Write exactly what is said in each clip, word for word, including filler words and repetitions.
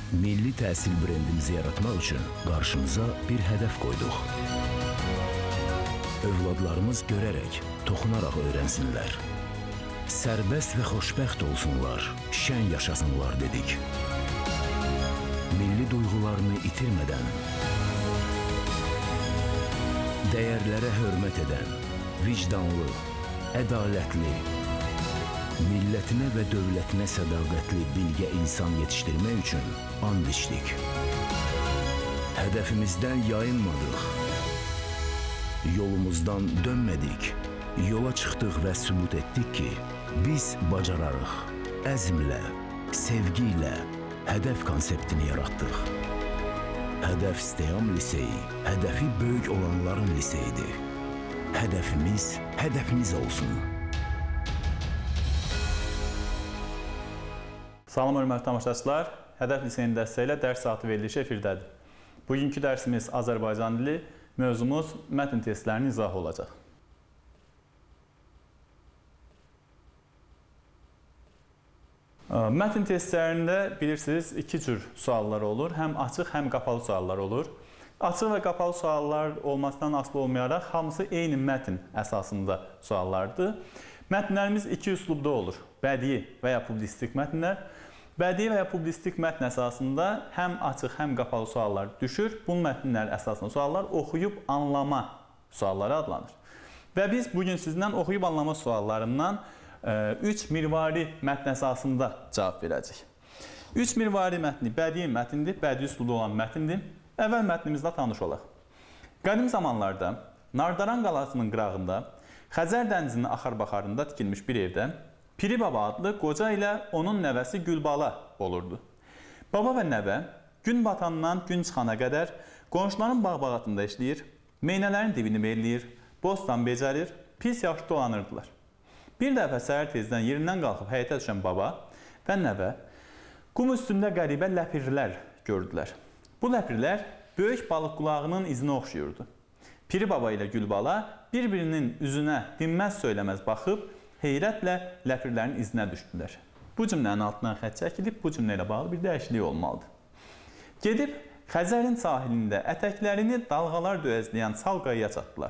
Milli təhsil brendimizi yaratmaq üçün qarşımıza bir hədəf qoyduq. Övladlarımız görərək, toxunaraq öyrənsinlər. Sərbəst və xoşbəxt olsunlar, şən yaşasınlar dedik. Milli duyğularını itirmədən, dəyərlərə hörmət edən, vicdanlı, ədalətli, millətinə və dövlətinə sədaqətli bilgə insan yetişdirmək üçün and içdik. Hədəfimizdən yayınmadıq, yolumuzdan dönmədik, yola çıxdıq və sübut etdik ki, biz bacararıq, əzmlə, sevgi ilə hədəf konseptini yaratdıq. Hədəf Steyam Liseyi, hədəfi böyük olanların liseyidir. Hədəfimiz, hədəfiniz olsun. Salam, hörmətli tamaşaçılar. Hədəf Liseyinin dəstəyi ilə dərs saatı verilişi efirdədir. Bugünkü dərsimiz Azərbaycan dili, mövzumuz mətn testlərinin izahı olacaq. Mətn testlərində bilirsiniz, iki cür suallar olur. Həm açıq, həm qapalı suallar olur. Açıq və qapalı suallar olmasından asılı olmayaraq, hamısı eyni mətn əsasında suallardır. Mətnlərimiz iki üslubda olur. Bədii və ya publisistik mətnlər. Bədii və ya publisistik mətn əsasında həm açıq, həm qapalı suallar düşür. Bu mətnlər əsasında suallar oxuyub anlama sualları adlanır. Və biz bugün sizdən oxuyub anlama suallarından üç mirvari mətn əsasında cavab verəcəyik. Üç mirvari mətni bədii mətndir, bədii üslubda olan mətndir. Əvvəl mətnimizlə tanış olaq. Qədim zamanlarda Nardaran qalasının qırağında, Xəzər dənizinin axar-baxarında tikilmiş bir evdə Piri Baba adlı qoca ilə onun nəvəsi Gülbala olurdu. Baba və nəvə gün batandan gün çıxana qədər qonşuların bağ-bağatında işləyir, meynələrin dibini belləyir, bostan becərir, pis yaxşı dolanırdılar. Bir dəfə səhər tezdən yerindən qalxıb həyətə düşən baba və nəvə qum üstündə qəribə ləpirlər gördülər. Bu ləpirlər böyük balıq qulağının izinə oxşuyurdu. Piri Baba ilə Gülbala bir-birinin üzünə dinməz söyləməz baxıb, heyrətlə ləpirlərin izinə düşdülər. Bu cümlənin altından xətt çəkilib, bu cümlə ilə bağlı bir dəyişiklik olmalıdır. Gedib, Xəzərin sahilində ətəklərini dalğalar döyəzləyən sal qayaya çatdılar.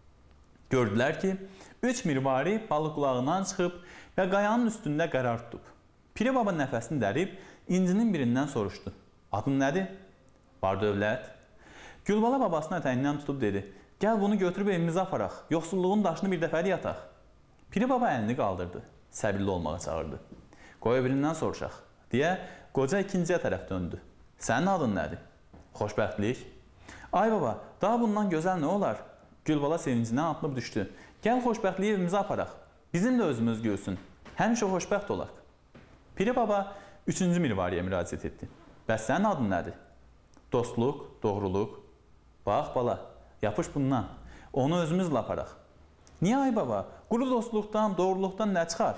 Gördülər ki, üç mirvari balıq qulağından çıxıb və qayanın üstündə qərar tutub. Piri Baba nəfəsini dərib, incinin birindən soruşdu. Adın nədir? Var dövlət. Gülbala babasının ətəyindən tutub dedi, gəl bunu götürüb evimizə aparaq, yoxsulluğun daşını bir dəfəli yataq. Piri Baba əlini qaldırdı, səbirli olmağa çağırdı. Qoy birindən soruşaq, deyə qoca ikinciyə tərəf döndü. Sənin adın nədir? Xoşbəxtlik. Ay baba, daha bundan gözəl nə olar? Gülbala sevincindən atılıb düşdü. Gəl xoşbəxtliyi evimizə aparaq, bizim də özümüz gülsün, həmişə xoşbəxt olaq. Piri Baba üçüncü mirvariyə müraciət etdi. Bəs sənin adın nədir? Dostluq, doğruluq. Bax bala, yapış bundan, onu özümüzlə aparaq. Niyə ay baba? Quru dostluqdan, doğruluqdan nə çıxar?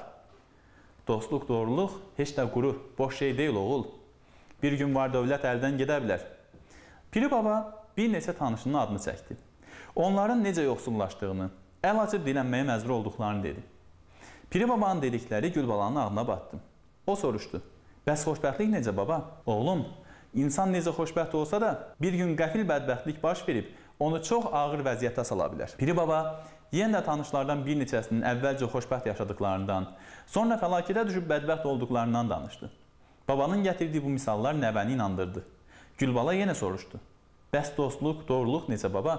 Dostluq, doğruluq heç də quru, boş şey deyil oğul. Bir gün var dövlət əldən gedə bilər. Piri Baba bir neçə tanışının adını çəkdi. Onların necə yoxsullaşdığını, əl açıb dilənməyə məcbur olduqlarını dedi. Piri Babanın dedikləri Gülbalanın ağına batdı. O soruşdu. Bəs xoşbəxtlik necə baba? Oğlum, insan necə xoşbəxt olsa da bir gün qəfil bədbəxtlik baş verib, onu çox ağır vəziyyətə sala bilər. Piri Baba yenə də tanışlardan bir neçəsinin əvvəlcə xoşbəxt yaşadıklarından, sonra fəlakətə düşüb bədbəxt olduqlarından danışdı. Babanın gətirdiyi bu misallar nəvəni inandırdı. Gülbala yenə soruşdu. Bəs dostluq, doğruluq necə baba?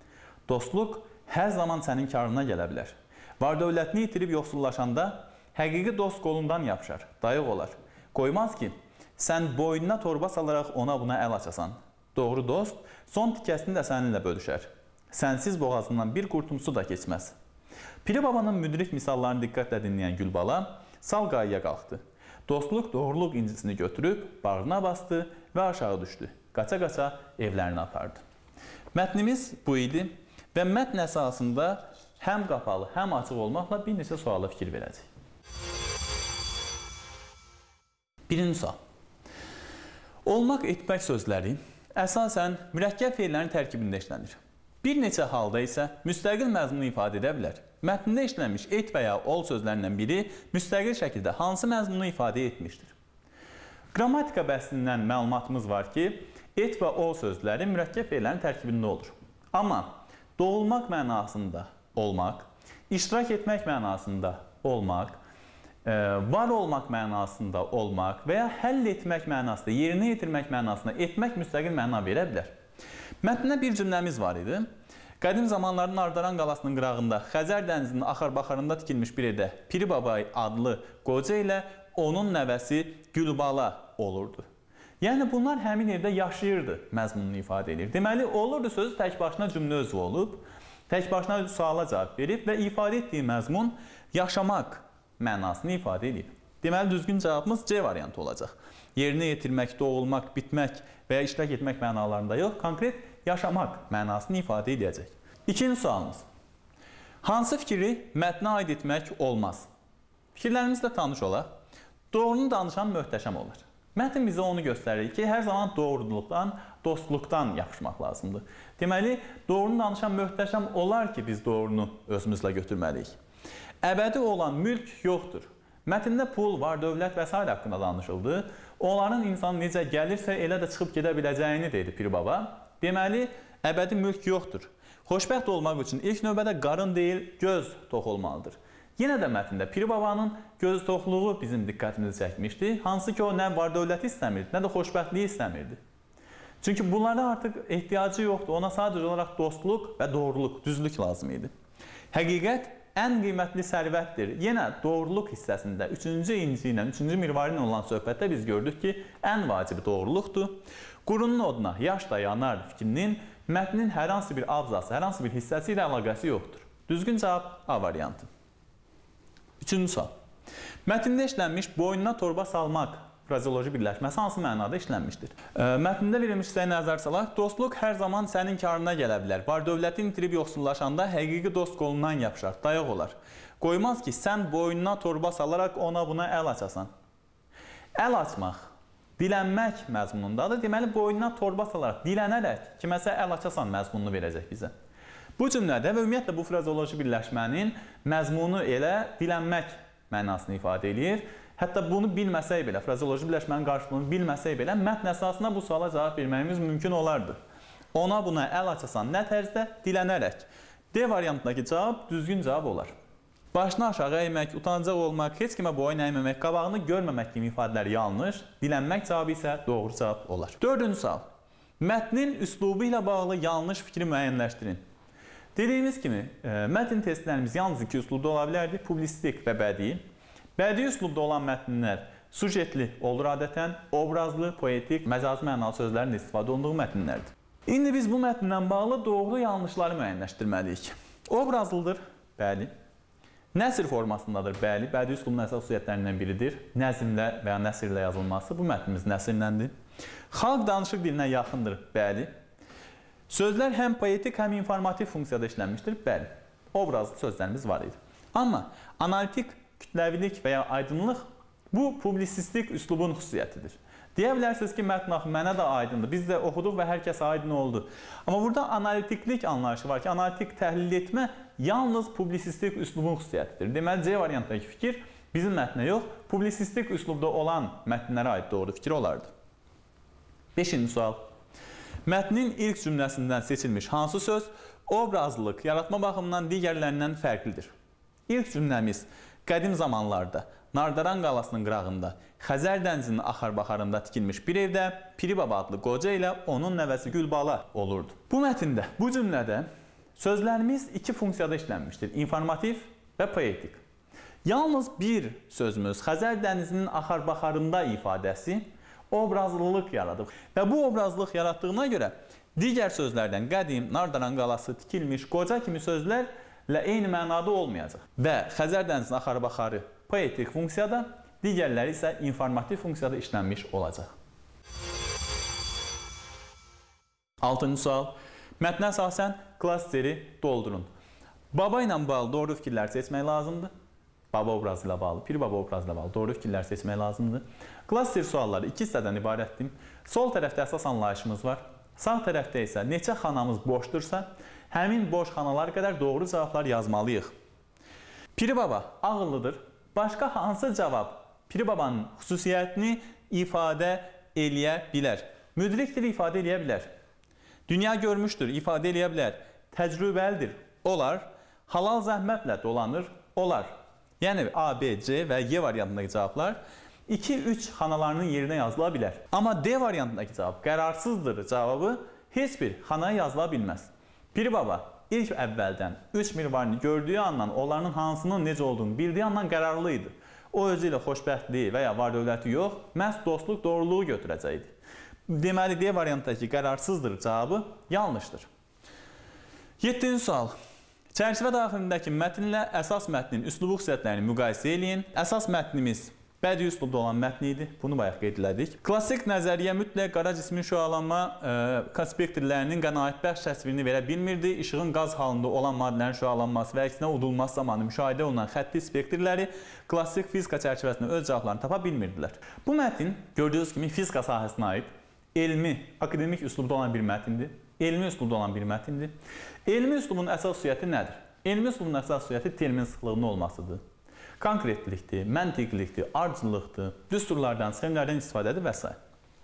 Dostluq hər zaman sənin karına gələ bilər. Var dövlətini itirib yoxsullaşanda həqiqi dost qolundan yapışar, dayıq olar. Qoymaz ki, sən boynuna torba salaraq ona buna əl açasan. Doğru dost son tikəsini də səninlə bölüşər. Sənsiz boğazından bir qurtum su da keçməz. Piri Babanın müdrik misallarını diqqətlə dinləyən Gülbala sal qayaya qalxdı. Dostluq, doğruluq incisini götürüb bağrına bastı və aşağı düşdü. Qaça-qaça evlərini apardı. Mətnimiz bu idi və mətn əsasında həm qapalı, həm açıq olmaqla bir neçə suala fikir verəcək. Birinci sual. Olmaq, etmək sözləri əsasən mürəkkəb feillərin tərkibində işlənir. Bir neçə halda isə müstəqil məzmunu ifadə edə bilər. Mətnində işlənmiş et və ya ol sözlərindən biri müstəqil şəkildə hansı məzmunu ifadə etmişdir? Qrammatika bəhsindən məlumatımız var ki, et və ol sözləri mürəkkəb fe'llərin tərkibində olur. Amma doğulmaq mənasında olmaq, iştirak etmək mənasında olmaq, var olmaq mənasında olmaq və ya həll etmək mənasında, yerinə yetirmək mənasında etmək müstəqil məna verə bilər. Mətndə bir cümləmiz var idi. Qədim zamanların Nardaran qalasının qırağında, Xəzər dənizinin axar-baxarında tikilmiş bir evdə Piri Baba adlı qoca ilə onun nəvəsi Gülbala olurdu. Yəni bunlar həmin evdə yaşayırdı məzmununu ifadə edir. Deməli, olurdu sözü tək başına cümlə özü olub, tək başına suala cavab verib və ifadə etdiyi məzmun yaşamaq mənasını ifadə edib. Deməli, düzgün cavabımız C variantı olacaq. Yerinə yetirmək, doğulmaq, bitmək və ya iştirak etmək mənalarında yox, konkret yaşamaq mənasını ifadə edəcək. İkinci sualımız. Hansı fikri mətnə aid etmək olmaz? Fikirlərimizlə tanış olaq. Doğrunu danışan möhtəşəm olur. Mətn bizə onu göstərir ki, hər zaman doğruluqdan, dostluqdan yapışmaq lazımdır. Deməli, doğrunu danışan möhtəşəm olar ki, biz doğrunu özümüzlə götürməliyik. Əbədi olan mülk yoxdur. Mətndə pul, var, dövlət və s. haqqında danışıldı. Onların insan necə gəlirsə, elə də çıxıb gedə biləcəyini dedi Piri Baba. Deməli, əbədi mülk yoxdur. Xoşbəxt olmaq üçün ilk növbədə qarın deyil, göz tox olmalıdır. Yenə də mətndə Piri Babanın göz toxluğu bizim diqqətimizi çəkmişdi. Hansı ki, o nə var dövləti istəmirdi, nə də xoşbəxtliyi istəmirdi. Çünki bunlara artıq ehtiyacı yoxdur. Ona sadəcə olaraq dostluq və doğruluq, düzlük lazım idi. Həqiqət ən qiymətli sərvətdir. Yenə doğruluq hissəsində üçüncü inci ilə, üçüncü mirvari ilə olan söhbətdə biz gördük ki, ən vacibi doğruluqdur. Qurunun oduna yaş da yanar fikrinin mətnin hər hansı bir abzası, hər hansı bir hissəsi ilə əlaqəsi yoxdur. Düzgün cavab A variantı. Üçüncü sual. Mətndə işlənmiş boynuna torba salmaq frazeoloji birləşməsi hansı mənada işlənmişdir? Mətndə verilmiş hissəyə nəzər salaq, dostluq hər zaman sənin karına gələ bilər. Var dövlətin itirib yoxsullaşanda həqiqi dost qolundan yapışar, dayaq olar. Qoymaz ki, sən boynuna torba salaraq ona buna əl açasan. Əl açmaq, dilənmək məzmunundadır. Deməli, boynuna torba salaraq, dilənərək kiməsə əl açasan məzmununu verəcək bizə. Bu cümlədə və ümumiyyətlə bu frazeoloji birləşmənin məzmunu elə dilənmək mənasını ifadə edir. Hətta bunu bilməsək belə, frazeoloji birləşmənin qarşılığını bilməsək belə, mətn əsasında bu suala cavab verməyimiz mümkün olardı. Ona buna əl açasan nə tərzdə? Dilənərək. D variantındakı cavab düzgün cavab olar. Başını aşağı əymək, utancaq olmaq, heç kimə boyun əyməmək, qabağını görməmək kimi ifadələr yanlış, dilənmək cavabı isə doğru cavab olar. Dördüncü sual. Mətnin üslubu ilə bağlı yanlış fikri müəyyənləşdirin. Dediyimiz kimi, mətn testlərimiz yalnız iki üslubda ola bilərdi, publisistik və bədii. Bədii üslubda olan mətnlər sujetli olur adətən, obrazlı, poetik, məcazi mənalı sözlərin istifadə olunduğu mətnlərdir. İndi biz bu mətndən bağlı doğru yanlışları müəyyənləşdirməliyik. Obrazlıdır, bəli. Nəsr formasındadır, bəli. Bədii üslubun əsas xüsusiyyətlərindən biridir. Nəzmlə və ya nəsrlə yazılması, bu mətnimiz nəsrləndir. Xalq danışıq dilinə yaxındır, bəli. Sözlər həm poetik, həm informativ funksiyada işlənmişdir, bəli. Obrazlı sözlərimiz var idi. Amma analitik, kütləvilik və ya aydınlıq bu publisistik üslubun xüsusiyyətidir. Deyə bilərsiniz ki, mətn axı mənə də aydındır. Biz də oxuduq və hər kəsə aydın oldu. Amma burada analitiklik anlayışı var ki, analitik təhlil etmə yalnız publisistik üslubun xüsusiyyətidir. Deməli, C variantındakı fikir bizim mətnə yox, publisistik üslubda olan mətnlərə aid doğru fikir olardı. Beşinci sual. Mətnin ilk cümləsindən seçilmiş hansı söz obrazlılıq, yaratma baxımından digərlərindən fərqlidir? İlk cümləmiz qədim zamanlarda Nardaran qalasının qırağında, Xəzər dənizinin axar-baxarında tikilmiş bir evdə Piri Baba adlı qoca ilə onun nəvəsi Gülbala olurdu. Bu mətndə, bu cümlədə sözlərimiz iki funksiyada işlənmişdir. İnformativ və poetik. Yalnız bir sözümüz Xəzər dənizinin axar-baxarında ifadəsi obrazlılıq yaradıb. Və bu obrazlılıq yaratdığına görə digər sözlərdən qədim, Nardaran qalası, tikilmiş, qoca kimi sözlərlə eyni mənada olmayacaq. Və Xəzər dənizinin axar-baxarı poetik funksiyada, digərləri isə informativ funksiyada işlənmiş olacaq. Altıncı sual. Mətnə əsasən klasteri doldurun. Baba ilə bağlı doğru fikirlər seçmək lazımdır. Baba obrazı ilə bağlı, Piri Baba obrazı ilə bağlı doğru fikirlər seçmək lazımdır. Klaster sualları iki hissədən ibarətdir. Sol tərəfdə əsas anlayışımız var. Sağ tərəfdə isə neçə xanamız boşdursa, həmin boş xanalar qədər doğru cavablar yazmalıyıq. Piri Baba ağıllıdır. Başqa hansı cavab Piri babanın xüsusiyyətini ifadə eləyə bilər. Müdrikdir, ifadə eləyə bilər. Dünya görmüşdür, ifadə eləyə bilər. Təcrübəlidir, olar. Halal zəhmətlə dolanır, olar. Yəni A, B, C və Y variantındakı cavablar iki üç xanalarının yerinə yazıla bilər. Amma D variantındakı cavab qərarsızdır cavabı heç bir xanaya yazıla bilməz. Piri baba ilk əvvəldən üç mirvarini gördüyü andan onların hansının necə olduğunu bildiyi andan qərarlı idi. O özü ilə xoşbəxtliyi və ya var dövləti yox, məhz dostluq, doğruluğu götürəcəkdi. Deməli, D variantdakı qərarsızdır cavabı yanlışdır. yeddinci sual. Çərçivə daxilindəki mətnlə əsas mətnin üslubu xüsusiyyətlərini müqayisə eləyin. Əsas mətnimiz bədii üslubda olan mətn idi. Bunu bayaq qeyd elədik. Klassik nəzəriyyə mütləq qara cismin şüalanma e, spektrlərinin qənaətbəxş təsvirini verə bilmirdi. İşığın qaz halında olan maddələrin şüalanması və əksinə udulması zamanı müşahidə olunan xətti spektrləri klassik fizika çərçivəsində öz cavablarını tapa bilmirdilər. Bu mətn gördüyünüz kimi fizika sahəsinə aid elmi, akademik üslubda olan bir mətindir. Elmi üslubda olan bir mətindir. Elmi üslubun əsas xüsusiyyəti nədir? Elmi üslubun əsas xüsusiyyəti termin sıxlığının olmasıdır. Konkretlikdir, məntiqlikdir, ardıcılıqdır, düsturlardan, sxemlərdən istifadədir və s.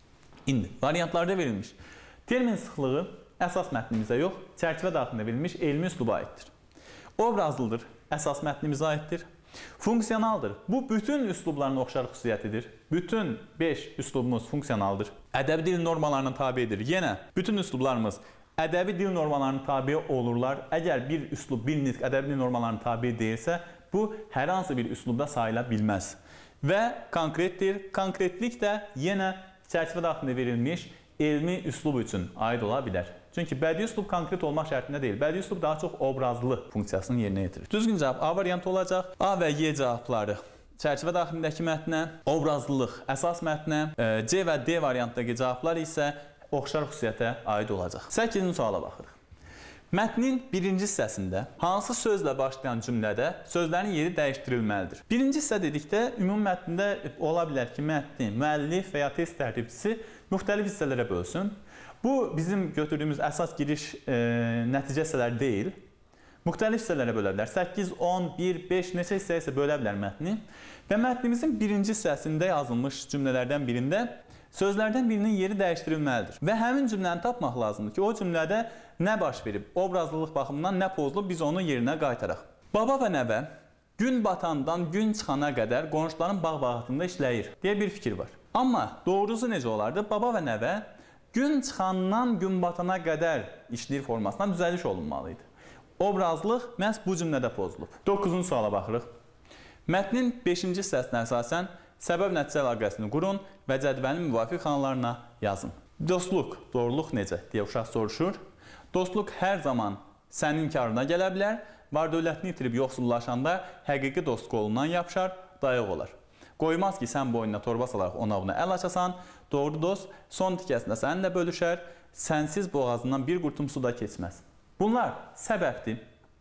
İndi, variantlarda verilmiş termin sıxlığı əsas mətnimizə yox, çərçivə daxilində verilmiş elmi üsluba aiddir. Obrazlıdır, əsas mətnimizə aiddir. Funksionaldır. Bu, bütün üslubların oxşar xüsusiyyətidir. Bütün beş üslubumuz funksionaldır. Ədəbi dil normalarına tabidir. Yenə, bütün üslublarımız ədəbi dil normalarına tabi olurlar. Əgər bir üslub, bir nitq ədəbi dil normalarına tabi deyilsə, bu, hər hansı bir üslubda sayıla bilməz. Və konkretdir. Konkretlik də yenə çərçivə daxilində verilmiş elmi üslub üçün aid ola bilər. Çünki bədii üslub konkret olmaq şərtində deyil. Bədii üslub daha çox obrazlı funksiyasını yerinə yetirir. Düzgün cavab A variantı olacaq. A və Y cavabları çərçivə daxilindəki mətnə, obrazlılıq əsas mətnə, C və D variantdakı cavablar isə oxşar xüsusiyyətə aid olacaq. səkkizinci suala baxırıq. Mətnin birinci hissəsində hansı sözlə başlayan cümlədə sözlərin yeri dəyişdirilməlidir? Birinci hissə dedikdə, ümumi mətndə ola bilər ki, mətni müəllif və ya test tərtibçisi müxtəlif hissələrə bölsün. Bu, bizim götürdüyümüz əsas giriş e, nəticə hissələri deyil. Müxtəlif hissələrə bölə bilər. səkkiz, on, bir, beş neçə hissəyə isə bölə bilər mətni. Və mətnimizin birinci hissəsində yazılmış cümlələrdən birində sözlərdən birinin yeri dəyişdirilməlidir. Və həmin cümləni tapmaq lazımdır ki, o cümlədə nə baş verib, obrazlılıq baxımından nə pozulub, biz onu yerinə qaytaraq. Baba və nəvə gün batandan gün çıxana qədər qonşuların bağ-bağatında işləyir deyə bir fikir var. Amma doğrusu necə olardı? Baba və nəvə gün çıxandan gün batana qədər işləyir formasına düzəliş olunmalıydı. Obrazlıq məhz bu cümlədə pozulub. doqquzuncu suala baxırıq. Mətnin beşinci hissəsinə əsasən səbəb-nəticə əlaqəsini qurun və cədvəlin müvafiq xanalarına yazın. Dostluq, doğruluq necə deyə uşaq soruşur. Dostluq hər zaman sənin karına gələ bilər. Var dövlətini itirib yoxsullaşanda həqiqi dost qolundan yapışar, dayaq olar. Qoymaz ki, sən boynuna torba salaraq ona buna əl açasan, doğru dost son tikəsində səninlə bölüşər, sənsiz boğazından bir qurtum su da keçməz. Bunlar səbəbdir.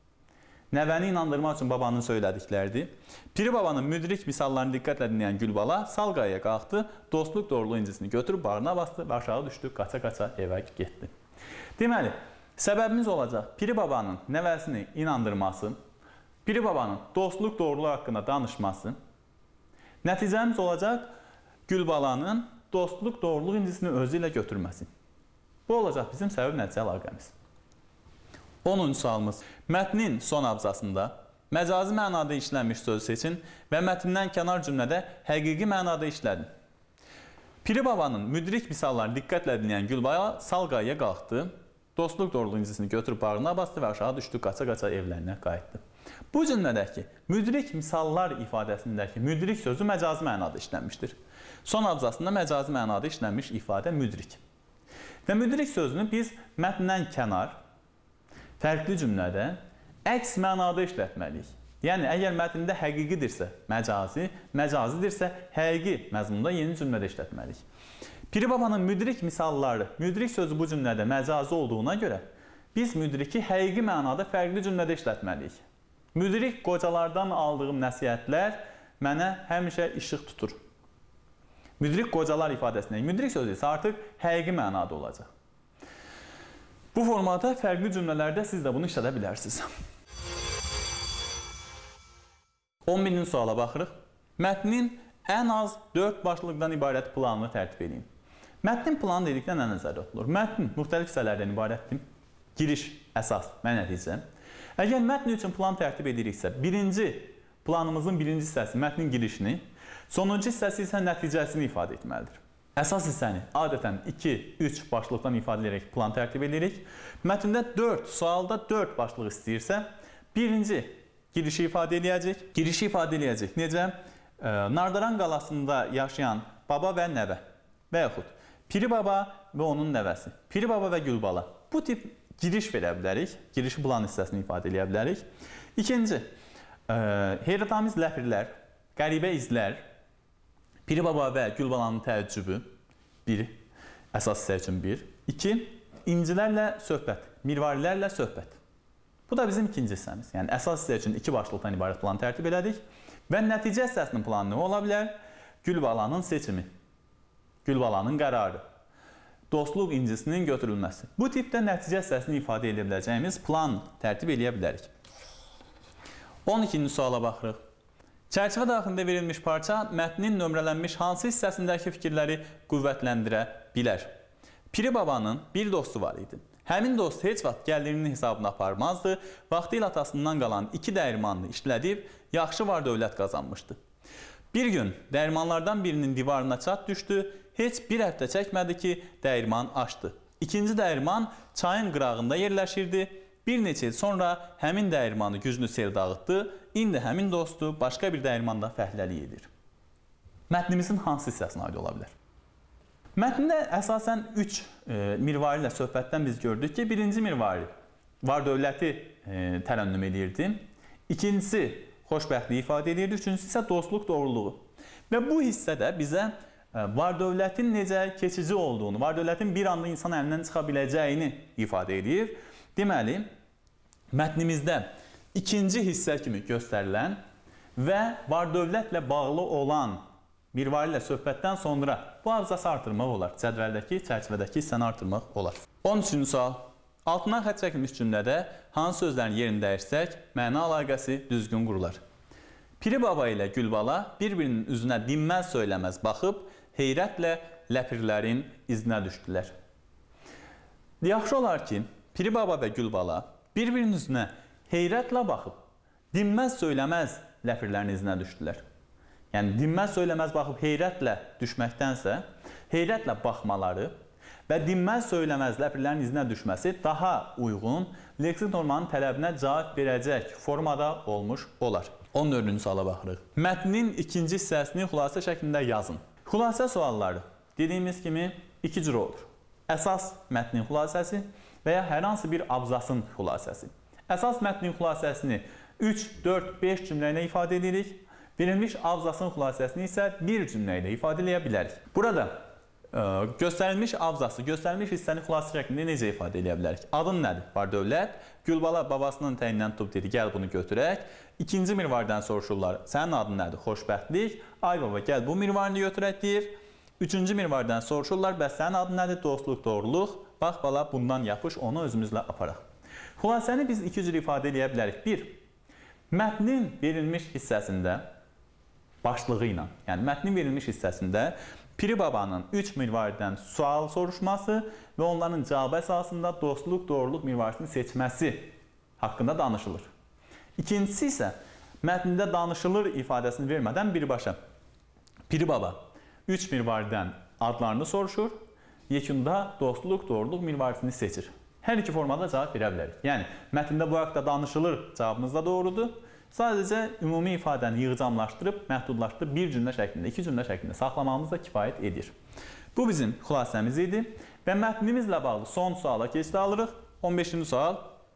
Nəvəni inandırmaq üçün babanın söylədikləridir. Piri babanın müdrik misallarını diqqətlə dinləyən Gülbala sal qayaya qalxdı, dostluq doğruluğu incisini götürüb bağrına bastı və aşağı düşdü, qaça-qaça evə getdi. Deməli, səbəbimiz olacaq Piri babanın nəvəsini inandırması, Piri babanın dostluq doğruluğu haqqında danışması, nəticəmiz olacaq Gülbalanın dostluq doğruluq incisini özü ilə götürməsi. Bu olacaq bizim səbəb-nəticə əlaqəmiz. onuncu sualımız. Mətnin son abzasında məcazi mənada işlənmiş söz seçin və mətndən kənar cümlədə həqiqi mənada işlədin. Piri babanın müdrik misallarını diqqətlə dinləyən Gülbala sal qayaya qalxdı, dostluq doğruluğu incisini götürüb bağrına bastı və aşağı düşdü, qaça-qaça evlərinə qayıtdı. Bu cümlədəki müdrik misallar ifadəsindəki müdrik sözü məcazi mənada işlənmişdir. Son abzasında məcazi mənada işlənmiş ifadə müdrik. Və müdrik sözünü biz mətndən kənar, fərqli cümlədə əks mənada işlətməliyik. Yəni, əgər mətndə həqiqidirsə məcazi, məcazidirsə həqiqi məzmunda yeni cümlədə işlətməliyik. Piri babanın müdrik misalları, müdrik sözü bu cümlədə məcazi olduğuna görə biz müdriki həqiqi mənada fərqli cümlədə işlətməliyik. Müdrik qocalardan aldığım nəsihətlər mənə həmişə işıq tutur. Müdrik qocalar ifadəsində müdrik sözü isə artıq həqiqi mənada olacaq. Bu formada fərqli cümlələrdə siz də bunu işlədə bilərsiniz. on birinci suala baxırıq. Mətnin ən az dörd başlıqdan ibarət planını tərtib edin. Mətnin planı dedikdə nə nəzərdə tutulur? Mətn müxtəlif hissələrdən ibarətdir. Giriş, əsas və nəticə. Əgər mətn üçün plan tərtib ediriksə, birinci planımızın birinci hissəsi mətnin girişini, sonuncu hissəsi isə nəticəsini ifadə etməlidir. Əsas hissəni adətən iki üç başlıqdan ifadə edərək plan tərtib edirik. Mətndə dörd, sualda dörd başlıq istəyirsə, birinci girişi ifadə edəcək. Girişi ifadə edəcək. Necə? Nardaran qalasında yaşayan baba və nəvə və yaxud Piri baba və onun nəvəsi. Piri baba və Gülbala. Bu tip giriş verə bilərik. Girişi plan hissəsini ifadə edə bilərik. İkinci, heyrətamiz ləpirlər, qəribə izlər, Piri baba və Gülbalanın təəccübü. Bir, əsas hissə üçün bir. İki, incilərlə söhbət, mirvarilərlə söhbət. Bu da bizim ikinci hissəmiz. Yəni, əsas hissə üçün iki başlıqdan ibarət plan tərtib elədik. Və nəticə hissəsinin planı nə ola bilər? Gülbalanın seçimi, Gülbalanın qərarı, dostluq incisinin götürülməsi. Bu tipdə nəticə hissəsini ifadə edə biləcəyimiz plan tərtib eləyə bilərik. on ikinci suala baxırıq. Çərçivə daxilində verilmiş parça mətnin nömrələnmiş hansı hissəsindəki fikirləri qüvvətləndirə bilər? Piri babanın bir dostu var idi. Həmin dost heç vaxt gəlirinin hesabını aparmazdı, vaxtilə atasından qalan iki dəyirmanını işlədib, yaxşı var dövlət qazanmışdı. Bir gün dəyirmanlardan birinin divarına çat düşdü, heç bir həftə çəkmədi ki, dəyirman açdı. İkinci dəyirman çayın qırağında yerləşirdi, bir neçə il sonra həmin dəyirmanı güclü sel dağıtdı, indi həmin dostu başqa bir dəyirmanda fəhləlik edir. Mətnimizin hansı hissəsinə aid ola bilər? Mətndə əsasən üç e, mirvari ilə söhbətdən biz gördük ki, birinci mirvari var dövləti e, tərənnüm edirdi, ikincisi xoşbəxtliyi ifadə edirdi, üçüncüsü isə dostluq doğruluğu. Və bu hissədə bizə e, var dövlətin necə keçici olduğunu, var dövlətin bir anda insan əlindən çıxa biləcəyini ifadə edir. Deməli, mətnimizdə ikinci hissə kimi göstərilən və var dövlətlə bağlı olan mirvari ilə söhbətdən sonra bu abzası artırmaq olar. Cədvəldəki, çərçivədəki hissəni artırmaq olar. on üçüncü sual. Altından xətt çəkilmiş cümlədə hansı sözlərin yerini dəyişsək, məna əlaqəsi düzgün qurular. Piri baba ilə Gülbala bir-birinin üzünə dinməz söyləməz baxıb, heyrətlə ləpirlərin izinə düşdülər. Yaxşı olar ki, Piri baba və Gülbala bir-birinin üzünə heyrətlə baxıb, dinməz söyləməz ləpirlərin izinə düşdülər. Yəni, dinməz söyləməz baxıb heyrətlə düşməkdənsə, heyrətlə baxmaları və dinməz söyləməz ləpirlərin izinə düşməsi daha uyğun, leksik normanın tələbinə cavab verəcək formada olmuş olar. on dördüncü suala baxırıq. Mətnin ikinci hissəsini xülasə şəklində yazın. Xülasə sualları dediyimiz kimi iki cür olur. Əsas mətnin xülasəsi və ya hər hansı bir abzasın xülasəsi. Əsas mətnin xülasəsini üç, dörd, beş cümlə ilə ifadə edirik. Verilmiş abzasın xülasəsini isə bir cümlə ilə ifadə edə bilərik. Burada ə, göstərilmiş abzası, göstərilmiş hissəni xülasə şəklində necə ifadə edə bilərik? Adın nədir? Var dövlət. Gülbala babasının təyindən tutub dedi, gəl bunu götürək. İkinci mirvardən soruşurlar, sənin adın nədir? Xoşbəxtlik. Ay baba, gəl bu mirvarını götürək deyir. Üçüncü mirvardən soruşurlar, bəs sənin adın nədir? Dostluq, doğruluq. Bax bala, bundan yapış, onu özümüzlə aparaq. Xülasəni biz iki cür ifadə edə bilərik. Bir, mətnin verilmiş hissəsində başlığı ilə, yəni mətnin verilmiş hissəsində Piri babanın üç mirvaridən sual soruşması və onların cavabı əsasında dostluq, doğruluq mirvarisini seçməsi haqqında danışılır. İkincisi isə mətndə danışılır ifadəsini vermədən birbaşa Piri baba üç mirvaridən adlarını soruşur, yekunda dostluq, doğruluq mirvarisini seçir. Hər iki formada cavab verə bilərik. Yəni, mətndə bu haqda danışılır cavabımız da doğrudur. Sadəcə ümumi ifadəni yığcamlaşdırıb, məhdudlaşdırıb bir cümlə şəklində, iki cümlə şəklində saxlamamız da kifayət edir. Bu bizim xülasəmiz idi və mətnimizlə bağlı son suala keçid alırıq. on beşinci sual.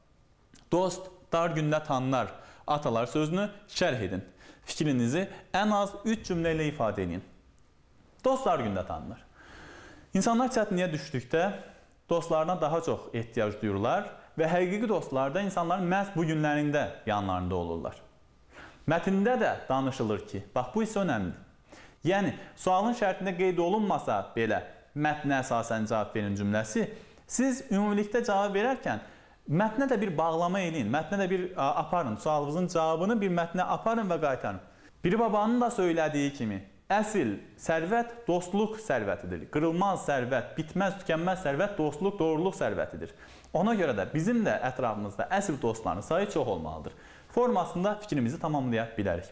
Dost dar gündə tanınar atalar sözünü şərh edin. Fikrinizi ən az üç cümlə ilə ifadə edin. Dost dar gündə tanınır. İnsanlar çətinliyə düşdükdə dostlarına daha çox ehtiyac duyurlar və həqiqi dostlar da insanların məhz bu günlərində yanlarında olurlar. Mətndə də danışılır ki, bax bu hissə önəmlidir. Yəni, sualın şərtində qeyd olunmasa belə mətnə əsasən cavab verin cümləsi, siz ümumilikdə cavab verərkən mətnə də bir bağlama edin, mətnə də bir aparın, sualınızın cavabını bir mətnə aparın və qaytarın. Piri babanın da söylədiyi kimi, Əsl sərvət dostluq sərvətidir. Qırılmaz sərvət, bitməz, tükənməz sərvət dostluq, doğruluq sərvətidir. Ona görə də bizim də ətrafımızda əsl dostların sayı çox olmalıdır. Formasında fikrimizi tamamlaya bilərik.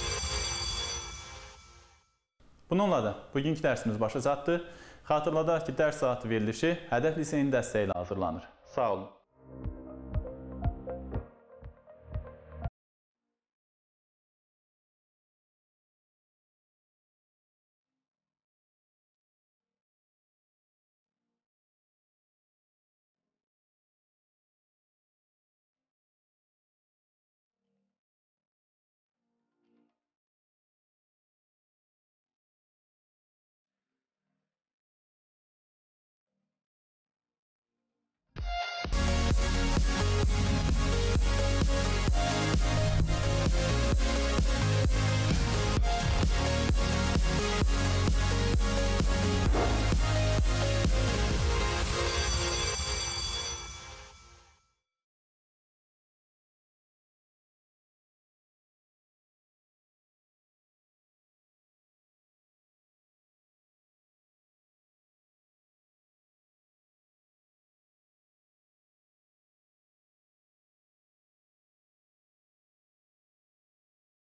Bununla da bugünkü dərsimiz başa çatdı. Xatırladaq ki, dərs saatı verilişi Hədəf Liseyin dəstəyi ilə hazırlanır. Sağ olun.